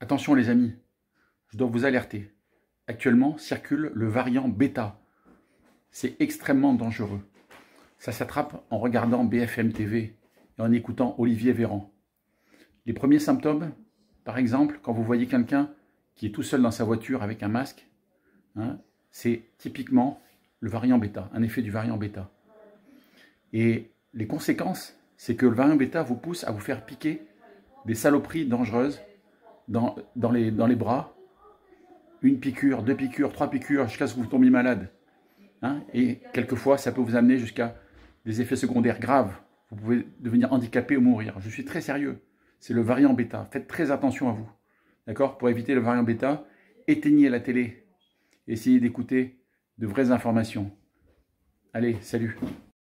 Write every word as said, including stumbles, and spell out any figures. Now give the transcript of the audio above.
Attention les amis, je dois vous alerter. Actuellement circule le variant bêta. C'est extrêmement dangereux. Ça s'attrape en regardant B F M T V et en écoutant Olivier Véran. Les premiers symptômes, par exemple, quand vous voyez quelqu'un qui est tout seul dans sa voiture avec un masque, hein, c'est typiquement le variant bêta, un effet du variant bêta. Et les conséquences, c'est que le variant bêta vous pousse à vous faire piquer des saloperies dangereuses dans, dans, les, dans les bras, une piqûre, deux piqûres, trois piqûres, jusqu'à ce que vous tombiez malade. Hein, et quelquefois, ça peut vous amener jusqu'à des effets secondaires graves. Vous pouvez devenir handicapé ou mourir. Je suis très sérieux. C'est le variant bêta. Faites très attention à vous. D'accord? Pour éviter le variant bêta, éteignez la télé. Essayez d'écouter de vraies informations. Allez, salut!